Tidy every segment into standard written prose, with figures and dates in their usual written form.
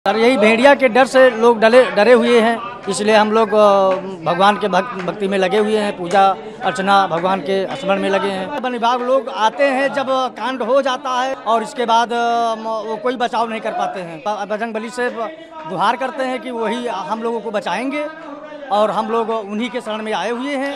और यही भेड़िया के डर से लोग डरे हुए हैं, इसलिए हम लोग भगवान के भक्ति में लगे हुए हैं, पूजा अर्चना भगवान के स्मरण में लगे हैं। वन विभाग लोग आते हैं जब कांड हो जाता है और इसके बाद वो कोई बचाव नहीं कर पाते हैं। बजरंग बली से गुहार करते हैं कि वही हम लोगों को बचाएंगे और हम लोग उन्हीं के शरण में आए हुए हैं।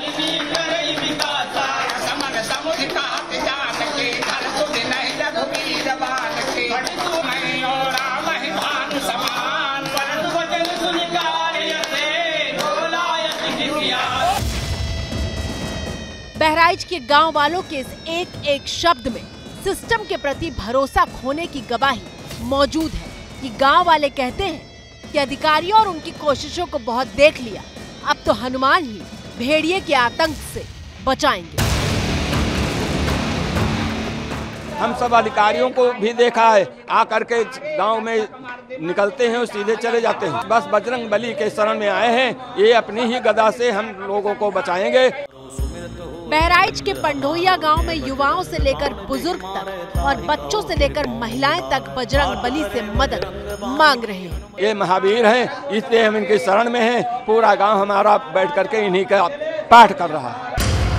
बहराइच के गांव वालों के इस एक एक शब्द में सिस्टम के प्रति भरोसा खोने की गवाही मौजूद है कि गांव वाले कहते हैं कि अधिकारियों और उनकी कोशिशों को बहुत देख लिया, अब तो हनुमान ही भेड़िए के आतंक से बचाएंगे। हम सब अधिकारियों को भी देखा है, आकर के गांव में निकलते हैं और सीधे चले जाते हैं। बस बजरंग बली के शरण में आए हैं, ये अपनी ही गदा से हम लोगों को बचाएंगे। बहराइच के पंडोहिया गांव में युवाओं से लेकर बुजुर्ग तक और बच्चों से लेकर महिलाएं तक बजरंग बली से मदद मांग रहे हैं। ये महावीर हैं, इसलिए हम इनके शरण में हैं। पूरा गांव हमारा बैठ करके इन्हीं का पाठ कर रहा है।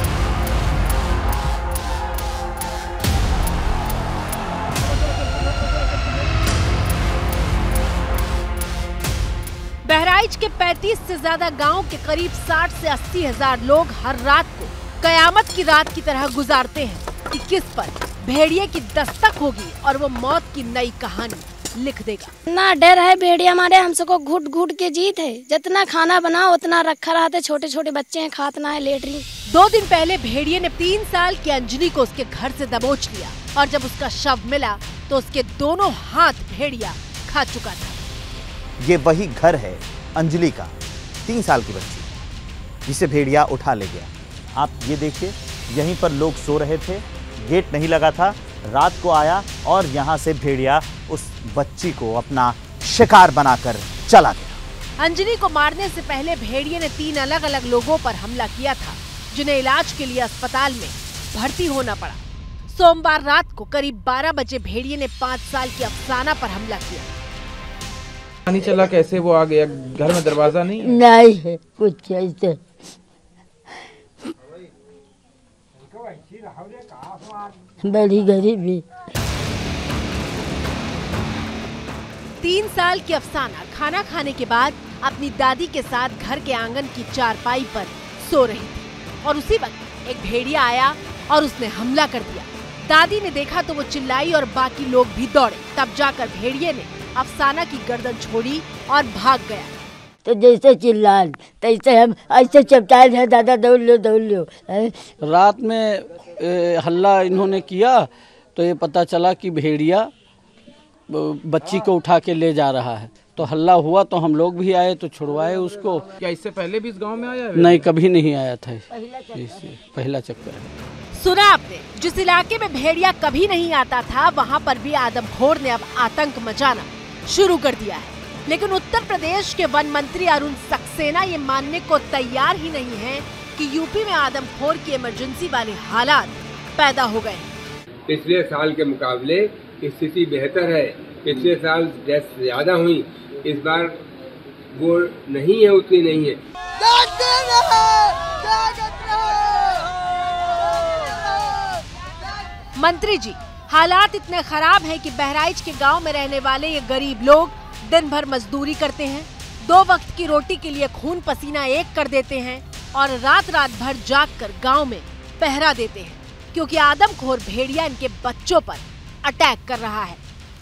बहराइच के 35 से ज्यादा गांव के करीब 60 से 80 हजार लोग हर रात को कयामत की रात की तरह गुजारते हैं कि किस पर भेड़िए की दस्तक होगी और वो मौत की नई कहानी लिख देगा। ना डर है भेड़िया हमारे, हम सबको घुट घुट के जीत है। जितना खाना बनाओ उतना रखा रहते, छोटे छोटे बच्चे हैं, खातना है लेटरिन। 2 दिन पहले भेड़िए ने 3 साल की अंजलि को उसके घर से दबोच लिया और जब उसका शव मिला तो उसके दोनों हाथ भेड़िया खा चुका था। ये वही घर है अंजलि का, 3 साल की बच्ची जिसे भेड़िया उठा ले गया। आप ये देखिए, यहीं पर लोग सो रहे थे, गेट नहीं लगा था, रात को आया और यहाँ से भेड़िया उस बच्ची को अपना शिकार बनाकर चला गया। अंजलि को मारने से पहले भेड़िए ने 3 अलग अलग लोगों पर हमला किया था, जिन्हें इलाज के लिए अस्पताल में भर्ती होना पड़ा। सोमवार रात को करीब 12 बजे भेड़िए ने 5 साल की अफसाना पर हमला किया। नहीं चला, कैसे वो आ गया? घर में दरवाजा नहीं है कुछ ऐसे। बड़ी गरीबी। 3 साल की अफसाना खाना खाने के बाद अपनी दादी के साथ घर के आंगन की चारपाई पर सो रही थी और उसी वक्त एक भेड़िया आया और उसने हमला कर दिया। दादी ने देखा तो वो चिल्लाई और बाकी लोग भी दौड़े। तब जाकर भेड़िए ने अफसाना की गर्दन छोड़ी और भाग गया। तो जैसे चिल्लाए तैसे हम ऐसे चपटाए हैं, दादा दौड़ लो। रात में हल्ला इन्होंने किया तो ये पता चला कि भेड़िया बच्ची को उठा के ले जा रहा है। तो हल्ला हुआ तो हम लोग भी आए तो छुड़वाए उसको। क्या इससे पहले भी इस गांव में आया है? नहीं, कभी नहीं आया था, पहला चक्कर है। सुना आपने, जिस इलाके में भेड़िया कभी नहीं आता था वहाँ पर भी आदमखोर ने अब आतंक मचाना शुरू कर दिया है। लेकिन उत्तर प्रदेश के वन मंत्री अरुण सक्सेना ये मानने को तैयार ही नहीं है कि यूपी में आदमखोर की इमरजेंसी वाले हालात पैदा हो गए। पिछले साल के मुकाबले स्थिति बेहतर है। पिछले साल डेथ ज्यादा हुई, इस बार वो नहीं है, उतनी नहीं है। मंत्री जी, हालात इतने खराब हैं कि बहराइच के गांव में रहने वाले ये गरीब लोग दिन भर मजदूरी करते हैं, 2 वक्त की रोटी के लिए खून पसीना एक कर देते हैं और रात भर जागकर गांव में पहरा देते हैं, क्योंकि आदमखोर भेड़िया इनके बच्चों पर अटैक कर रहा है।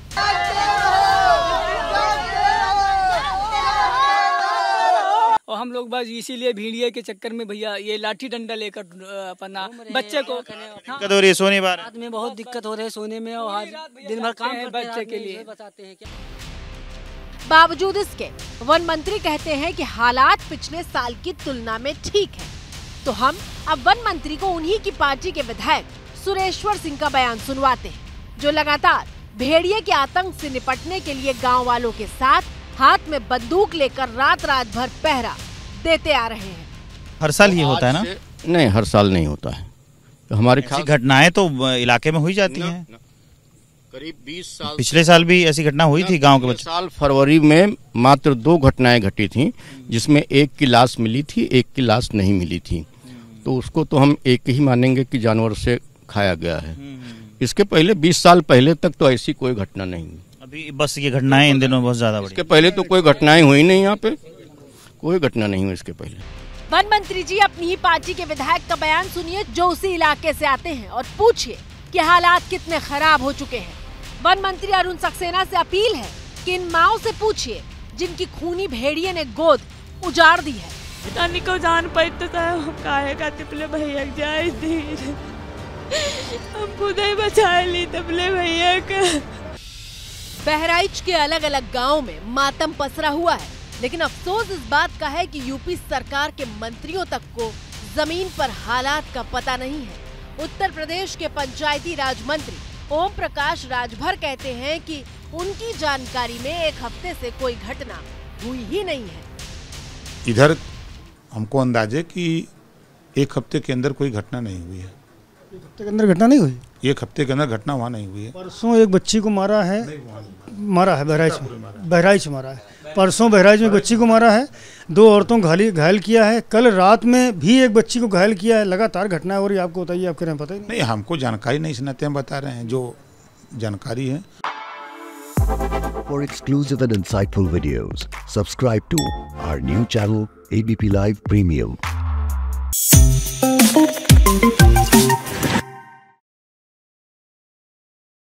और हम लोग बस इसीलिए भेड़िए के चक्कर में भैया ये लाठी डंडा लेकर अपना बच्चे को दिक्कत हो रही है सोने बार में, बहुत दिक्कत हो रही है सोने में और दिन भर काम बच्चे के लिए बताते हैं क्या। बावजूद इसके वन मंत्री कहते हैं कि हालात पिछले साल की तुलना में ठीक है। तो हम अब वन मंत्री को उन्हीं की पार्टी के विधायक सुरेश्वर सिंह का बयान सुनवाते हैं, जो लगातार भेड़िए के आतंक से निपटने के लिए गांव वालों के साथ हाथ में बंदूक लेकर रात भर पहरा देते आ रहे हैं। हर साल ये होता है ना? नहीं, हर साल नहीं होता है। हमारी घटनाएं तो इलाके में हुई जाती हैं। करीब 20 साल। पिछले साल भी ऐसी घटना हुई थी गांव के बच्चे? साल फरवरी में मात्र 2 घटनाएं घटी थी, जिसमें एक की लाश मिली थी, एक की लाश नहीं मिली थी। तो उसको तो हम एक ही मानेंगे कि जानवर से खाया गया है। इसके पहले 20 साल पहले तक तो ऐसी कोई घटना नहीं हुई। अभी बस ये घटनाएं इन दिनों बहुत ज्यादा बढ़ी। इसके पहले तो कोई घटनाएं हुई नहीं, यहाँ पे कोई घटना नहीं हुई इसके पहले। वन मंत्री जी अपनी ही पार्टी के विधायक का बयान सुनिए जो उसी इलाके से आते हैं और पूछिए कि हालात कितने खराब हो चुके हैं। वन मंत्री अरुण सक्सेना से अपील है कि इन माओं से पूछिए जिनकी खूनी भेड़िए ने गोद उजाड़ दी है। नानी को जान पाई तो हम काहे का तिपले भैया जाए थी, हम खुद ही बचा ली तिपले भैया का। बहराइच के अलग अलग गाँव में मातम पसरा हुआ है, लेकिन अफसोस इस बात का है कि यूपी सरकार के मंत्रियों तक को जमीन पर हालात का पता नहीं है। उत्तर प्रदेश के पंचायती राज मंत्री ओम प्रकाश राजभर कहते हैं कि उनकी जानकारी में एक हफ्ते से कोई घटना हुई ही नहीं है। इधर हमको अंदाजे कि एक हफ्ते के अंदर कोई घटना नहीं हुई है। एक हफ्ते के अंदर घटना नहीं हुई? एक हफ्ते के अंदर घटना वहाँ नहीं हुई है। परसों एक बच्ची को मारा है बहराइच मारा है। परसों बहराइच में बच्ची को मारा है, 2 औरतों को घायल किया है। कल रात में भी एक बच्ची को घायल किया है। लगातार घटना हो रही है। आपको बताइए, आपके यहाँ पता ही नहीं? हमको जानकारी नहीं, सुनाते हम बता रहे हैं जो जानकारी है। For exclusive and insightful videos, subscribe to our new channel ABP Live Premium.